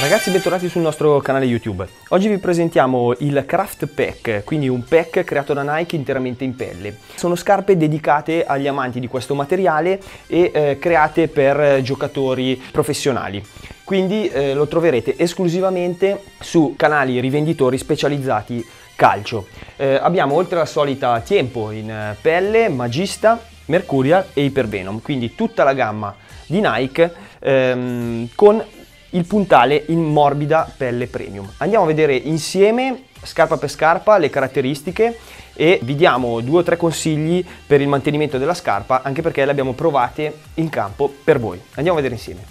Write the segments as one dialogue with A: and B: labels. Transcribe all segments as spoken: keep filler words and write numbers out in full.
A: Ragazzi, bentornati sul nostro canale YouTube. Oggi vi presentiamo il Craft Pack, quindi un pack creato da Nike interamente in pelle. Sono scarpe dedicate agli amanti di questo materiale e eh, create per giocatori professionali. Quindi eh, lo troverete esclusivamente su canali rivenditori specializzati calcio. Eh, abbiamo oltre alla solita Tiempo in pelle, Magista, Mercurial e Hypervenom, quindi tutta la gamma di Nike ehm, con il puntale in morbida pelle premium. Andiamo a vedere insieme, scarpa per scarpa, le caratteristiche e vi diamo due o tre consigli per il mantenimento della scarpa, anche perché le abbiamo provate in campo per voi. Andiamo a vedere insieme.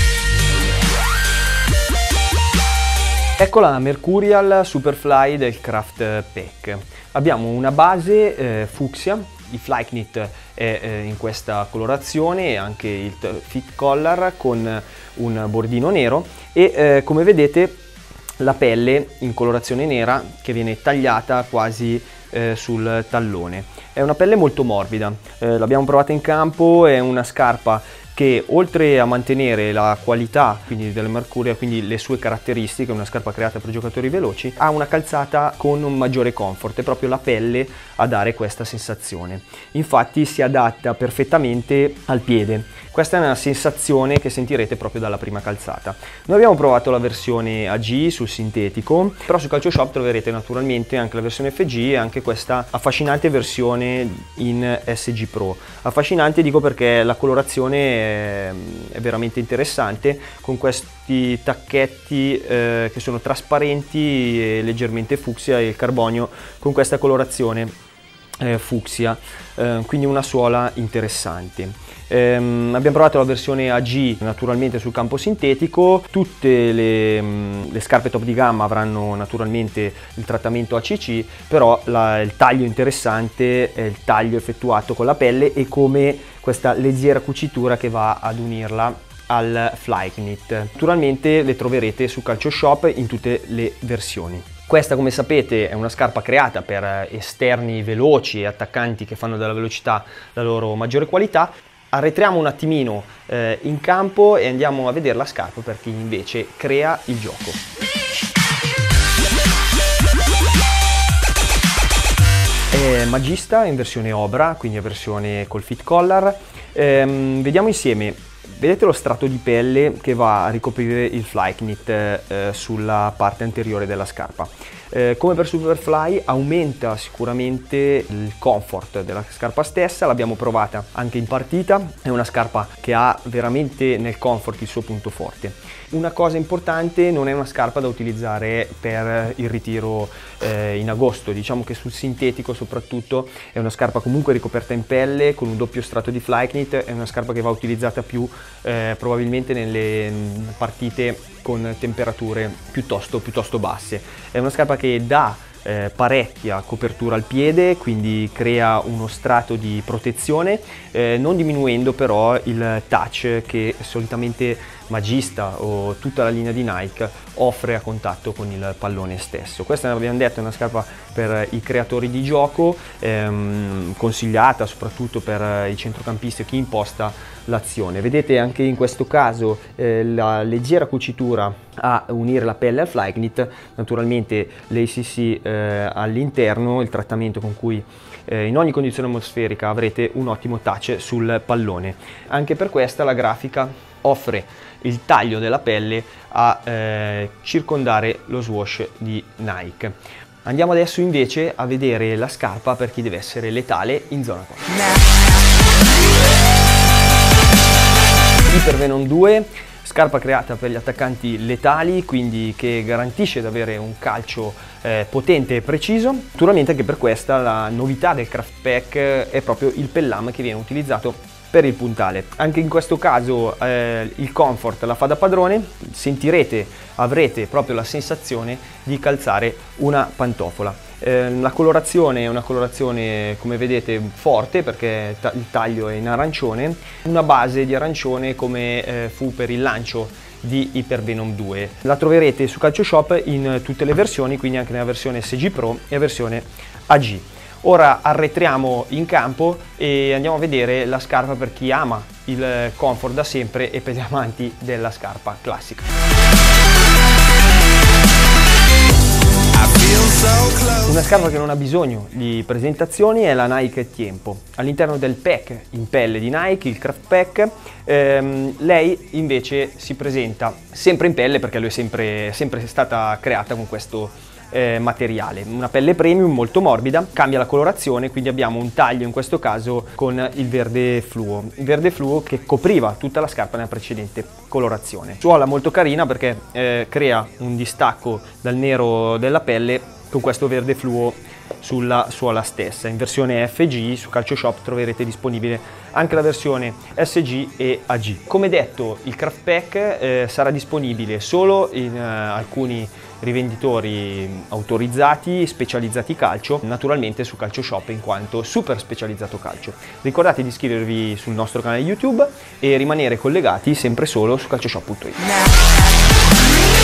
A: Ecco la Mercurial Superfly del Craft Pack. Abbiamo una base eh, fucsia. Il Flyknit è eh, in questa colorazione e anche il fit collar con un bordino nero e eh, come vedete la pelle in colorazione nera che viene tagliata quasi eh, sul tallone. È una pelle molto morbida, eh, l'abbiamo provata in campo, è una scarpa che oltre a mantenere la qualità quindi delle Mercurial, quindi le sue caratteristiche, una scarpa creata per giocatori veloci, ha una calzata con un maggiore comfort, è proprio la pelle a dare questa sensazione. Infatti si adatta perfettamente al piede. Questa è una sensazione che sentirete proprio dalla prima calzata. Noi abbiamo provato la versione A G sul sintetico, però su Calcio Shop troverete naturalmente anche la versione F G e anche questa affascinante versione in S G Pro. Affascinante dico perché la colorazione è, è veramente interessante, con questi tacchetti eh, che sono trasparenti e leggermente fucsia e il carbonio con questa colorazione eh, fucsia, eh, quindi una suola interessante. Um, abbiamo provato la versione A G naturalmente sul campo sintetico. Tutte le, um, le scarpe top di gamma avranno naturalmente il trattamento A C C, però la, il taglio interessante è il taglio effettuato con la pelle e come questa leggera cucitura che va ad unirla al Flyknit. Naturalmente le troverete su Calcio Shop in tutte le versioni. Questa, come sapete, è una scarpa creata per esterni veloci e attaccanti che fanno della velocità la loro maggiore qualità. Arretriamo un attimino eh, in campo e andiamo a vedere la scarpa per chi invece crea il gioco. È Magista in versione Obra, quindi è versione col fit collar. Ehm, vediamo insieme, vedete lo strato di pelle che va a ricoprire il Flyknit eh, sulla parte anteriore della scarpa. Eh, come per Superfly aumenta sicuramente il comfort della scarpa stessa, l'abbiamo provata anche in partita, è una scarpa che ha veramente nel comfort il suo punto forte. Una cosa importante, non è una scarpa da utilizzare per il ritiro eh, in agosto, diciamo che sul sintetico soprattutto è una scarpa comunque ricoperta in pelle con un doppio strato di Flyknit, è una scarpa che va utilizzata più eh, probabilmente nelle partite con temperature piuttosto, piuttosto basse. È una scarpa che dà eh, parecchia copertura al piede, quindi crea uno strato di protezione, eh, non diminuendo però il touch che solitamente Magista o tutta la linea di Nike offre a contatto con il pallone stesso. Questa, abbiamo detto, è una scarpa per i creatori di gioco, ehm, consigliata soprattutto per i centrocampisti e chi imposta l'azione. Vedete anche in questo caso eh, la leggera cucitura a unire la pelle al Flyknit, naturalmente l'A C C eh, all'interno, il trattamento con cui eh, in ogni condizione atmosferica avrete un ottimo touch sul pallone. Anche per questa la grafica offre il taglio della pelle a eh, circondare lo swoosh di Nike. Andiamo adesso invece a vedere la scarpa per chi deve essere letale in zona corta. Hypervenom due, scarpa creata per gli attaccanti letali, quindi che garantisce di avere un calcio eh, potente e preciso. Naturalmente anche per questa la novità del Craft Pack è proprio il pellam che viene utilizzato per il puntale. Anche in questo caso eh, il comfort la fa da padrone, sentirete, avrete proprio la sensazione di calzare una pantofola. Eh, la colorazione è una colorazione, come vedete, forte perché il taglio è in arancione, una base di arancione come eh, fu per il lancio di Hypervenom due. La troverete su Calcio Shop in tutte le versioni, quindi anche nella versione S G Pro e versione A G. Ora arretriamo in campo e andiamo a vedere la scarpa per chi ama il comfort da sempre e per gli amanti della scarpa classica. Una scarpa che non ha bisogno di presentazioni è la Nike Tiempo. All'interno del pack in pelle di Nike, il Craft Pack, ehm, lei invece si presenta sempre in pelle perché lui è sempre, sempre stata creata con questo eh, materiale. Una pelle premium molto morbida, cambia la colorazione, quindi abbiamo un taglio in questo caso con il verde fluo. Il verde fluo che copriva tutta la scarpa nella precedente colorazione. Suola molto carina perché eh, crea un distacco dal nero della pelle con questo verde fluo sulla suola stessa. In versione F G su Calcio Shop troverete disponibile anche la versione S G e A G. Come detto, il Craft Pack eh, sarà disponibile solo in eh, alcuni rivenditori autorizzati, specializzati calcio, naturalmente su Calcio Shop in quanto super specializzato calcio. Ricordate di iscrivervi sul nostro canale YouTube e rimanere collegati sempre solo su calcioshop punto it.